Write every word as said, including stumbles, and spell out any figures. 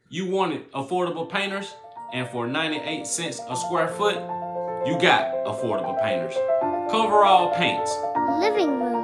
You wanted affordable painters, and for ninety-eight cents a square foot, you got affordable painters. Coverall Paints. Living room.